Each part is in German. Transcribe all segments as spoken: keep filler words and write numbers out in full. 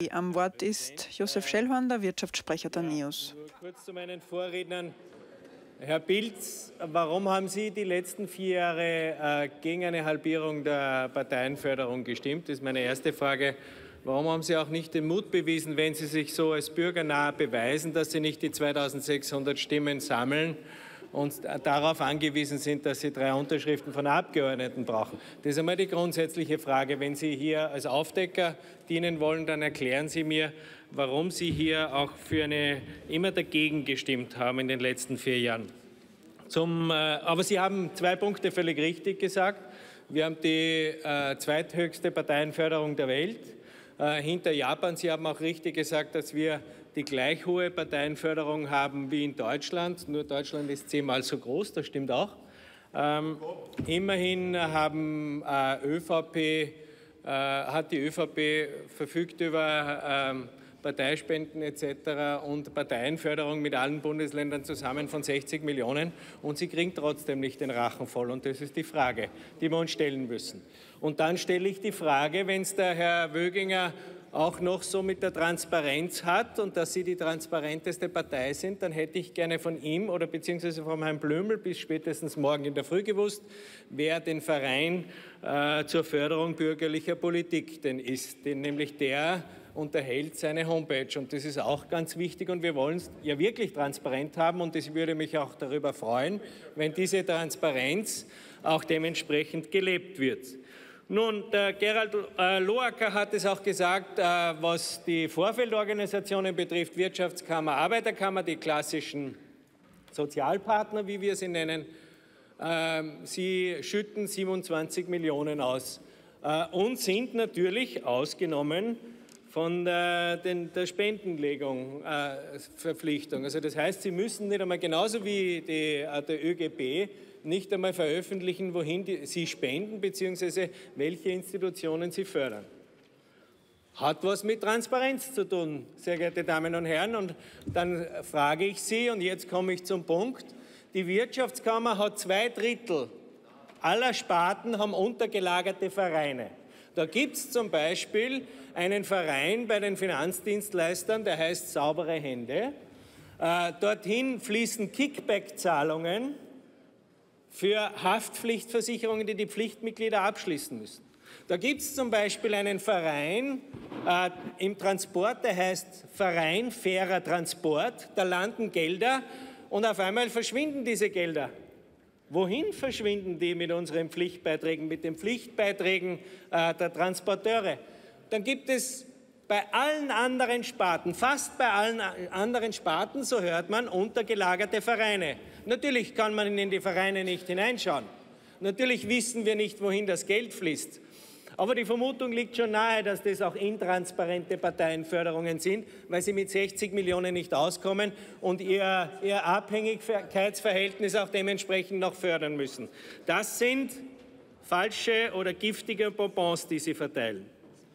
Am Wort ist Josef Schellhorn, Wirtschaftssprecher der NEOS. Nur kurz zu meinen Vorrednern. Herr Pilz, warum haben Sie die letzten vier Jahre äh, gegen eine Halbierung der Parteienförderung gestimmt? Das ist meine erste Frage. Warum haben Sie auch nicht den Mut bewiesen, wenn Sie sich so als bürgernah beweisen, dass Sie nicht die zweitausendsechshundert Stimmen sammeln und darauf angewiesen sind, dass Sie drei Unterschriften von Abgeordneten brauchen? Das ist einmal die grundsätzliche Frage. Wenn Sie hier als Aufdecker dienen wollen, dann erklären Sie mir, warum Sie hier auch für eine immer dagegen gestimmt haben in den letzten vier Jahren. Zum, äh, aber Sie haben zwei Punkte völlig richtig gesagt. Wir haben die äh, zweithöchste Parteienförderung der Welt äh, hinter Japan. Sie haben auch richtig gesagt, dass wir die gleich hohe Parteienförderung haben wie in Deutschland. Nur Deutschland ist zehnmal so groß, das stimmt auch. Ähm, immerhin haben äh, ÖVP, äh, hat die ÖVP verfügt über ähm, Parteispenden et cetera und Parteienförderung mit allen Bundesländern zusammen von sechzig Millionen und sie kriegen trotzdem nicht den Rachen voll. Und das ist die Frage, die wir uns stellen müssen. Und dann stelle ich die Frage, wenn es der Herr Wöginger auch noch so mit der Transparenz hat und dass Sie die transparenteste Partei sind, dann hätte ich gerne von ihm oder beziehungsweise von Herrn Blümel bis spätestens morgen in der Früh gewusst, wer den Verein äh, zur Förderung bürgerlicher Politik denn ist. Denn nämlich der unterhält seine Homepage und das ist auch ganz wichtig und wir wollen es ja wirklich transparent haben und ich würde mich auch darüber freuen, wenn diese Transparenz auch dementsprechend gelebt wird. Nun, der Gerald äh, Loacker hat es auch gesagt, äh, was die Vorfeldorganisationen betrifft, Wirtschaftskammer, Arbeiterkammer, die klassischen Sozialpartner, wie wir sie nennen. Äh, sie schütten siebenundzwanzig Millionen aus äh, und sind natürlich ausgenommen von der, den, der Spendenlegung äh, Verpflichtung. Also das heißt, sie müssen nicht einmal genauso wie die, äh, der ÖGB nicht einmal veröffentlichen, wohin die, sie spenden bzw. welche Institutionen sie fördern. Hat was mit Transparenz zu tun, sehr geehrte Damen und Herren. Und dann frage ich Sie, und jetzt komme ich zum Punkt, die Wirtschaftskammer hat zwei Drittel aller Sparten haben untergelagerte Vereine. Da gibt es zum Beispiel einen Verein bei den Finanzdienstleistern, der heißt Saubere Hände. Äh, dorthin fließen Kickback-Zahlungen für Haftpflichtversicherungen, die die Pflichtmitglieder abschließen müssen. Da gibt es zum Beispiel einen Verein äh, im Transport, der heißt Verein Fairer Transport. Da landen Gelder und auf einmal verschwinden diese Gelder. Wohin verschwinden die mit unseren Pflichtbeiträgen, mit den Pflichtbeiträgen äh, der Transporteure? Dann gibt es bei allen anderen Sparten, fast bei allen anderen Sparten, so hört man, untergelagerte Vereine. Natürlich kann man in die Vereine nicht hineinschauen. Natürlich wissen wir nicht, wohin das Geld fließt. Aber die Vermutung liegt schon nahe, dass das auch intransparente Parteienförderungen sind, weil sie mit sechzig Millionen nicht auskommen und ihr, ihr Abhängigkeitsverhältnis auch dementsprechend noch fördern müssen. Das sind falsche oder giftige Bonbons, die sie verteilen.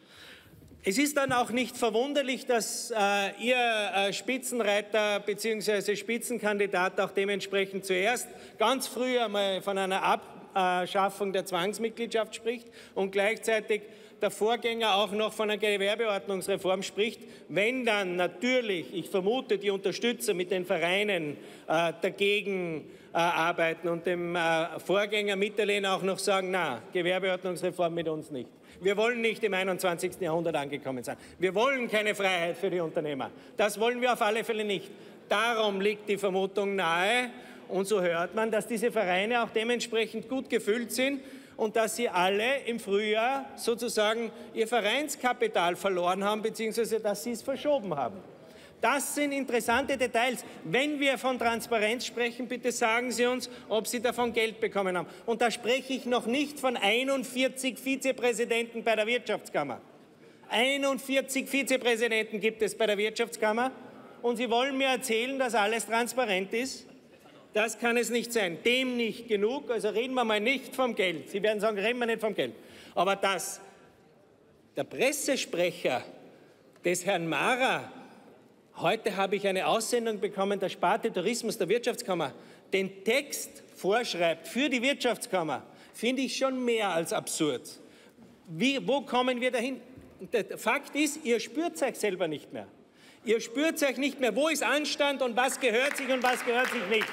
Es ist dann auch nicht verwunderlich, dass äh, Ihr äh, Spitzenreiter bzw. Spitzenkandidat auch dementsprechend zuerst ganz früh einmal von einer Abschaffung der Zwangsmitgliedschaft spricht und gleichzeitig der Vorgänger auch noch von einer Gewerbeordnungsreform spricht, wenn dann natürlich, ich vermute, die Unterstützer mit den Vereinen äh, dagegen äh, arbeiten und dem äh, Vorgänger Mitterlehner auch noch sagen, na, Gewerbeordnungsreform mit uns nicht. Wir wollen nicht im einundzwanzigsten Jahrhundert angekommen sein. Wir wollen keine Freiheit für die Unternehmer. Das wollen wir auf alle Fälle nicht. Darum liegt die Vermutung nahe, und so hört man, dass diese Vereine auch dementsprechend gut gefüllt sind und dass sie alle im Frühjahr sozusagen ihr Vereinskapital verloren haben, beziehungsweise dass sie es verschoben haben. Das sind interessante Details. Wenn wir von Transparenz sprechen, bitte sagen Sie uns, ob Sie davon Geld bekommen haben. Und da spreche ich noch nicht von einundvierzig Vizepräsidenten bei der Wirtschaftskammer. einundvierzig Vizepräsidenten gibt es bei der Wirtschaftskammer. Und Sie wollen mir erzählen, dass alles transparent ist? Das kann es nicht sein. Dem nicht genug. Also reden wir mal nicht vom Geld. Sie werden sagen, reden wir nicht vom Geld. Aber dass der Pressesprecher des Herrn Mara, heute habe ich eine Aussendung bekommen der Sparte Tourismus der Wirtschaftskammer, den Text vorschreibt für die Wirtschaftskammer, finde ich schon mehr als absurd. Wie, wo kommen wir dahin? der Fakt ist, ihr spürt euch selber nicht mehr. Ihr spürt euch nicht mehr, wo ist Anstand und was gehört sich und was gehört sich nicht.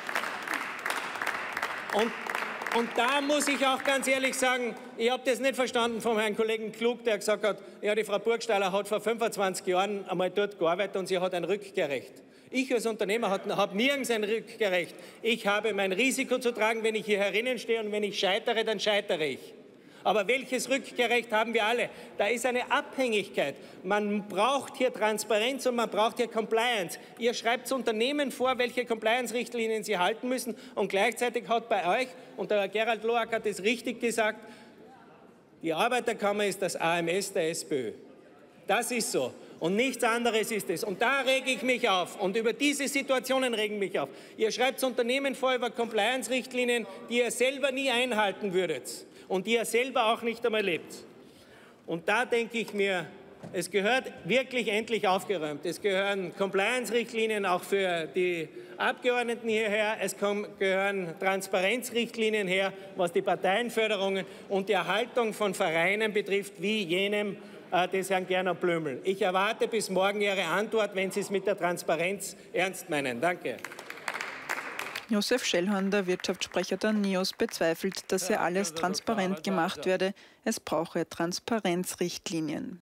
Und, und da muss ich auch ganz ehrlich sagen, ich habe das nicht verstanden vom Herrn Kollegen Klug, der gesagt hat, ja, die Frau Burgstaller hat vor fünfundzwanzig Jahren einmal dort gearbeitet und sie hat ein Rückkehrrecht. Ich als Unternehmer habe nirgends ein Rückkehrrecht. Ich habe mein Risiko zu tragen, wenn ich hier herinnen stehe, und wenn ich scheitere, dann scheitere ich. Aber welches Rückkehrrecht haben wir alle? Da ist eine Abhängigkeit. Man braucht hier Transparenz und man braucht hier Compliance. Ihr schreibt Unternehmen vor, welche Compliance-Richtlinien sie halten müssen, und gleichzeitig hat bei euch, und der Herr Gerald Loack hat es richtig gesagt, die Arbeiterkammer ist das A M S der SPÖ. Das ist so. Und nichts anderes ist es. Und da rege ich mich auf. Und über diese Situationen regen mich auf. Ihr schreibt Unternehmen vor über Compliance-Richtlinien, die ihr selber nie einhalten würdet. Und die ihr selber auch nicht einmal lebt. Und da denke ich mir, es gehört wirklich endlich aufgeräumt. Es gehören Compliance-Richtlinien auch für die Abgeordneten hierher. Es gehören Transparenzrichtlinien her, was die Parteienförderungen und die Erhaltung von Vereinen betrifft, wie jenem des Herrn Gernot Blümel. Ich erwarte bis morgen Ihre Antwort, wenn Sie es mit der Transparenz ernst meinen. Danke. Josef Schellhorn, der Wirtschaftssprecher der NIOS, bezweifelt, dass ja alles transparent gemacht werde. Es brauche Transparenzrichtlinien.